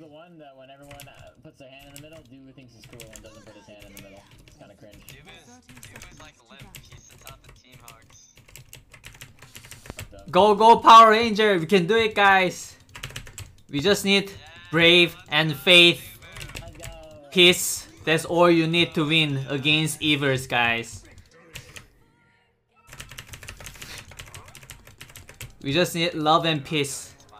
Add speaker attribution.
Speaker 1: one that when everyone puts their hand in the middle, Dubu thinks he's cool and doesn't put his hand in the middle. It's kind of cringe.
Speaker 2: Dubu's like limp. He's the top of Team Hearts.
Speaker 3: Go Power Ranger! We can do it, guys. We just need brave and faith. Peace. That's all you need to win against Evers, guys. We just need love and peace.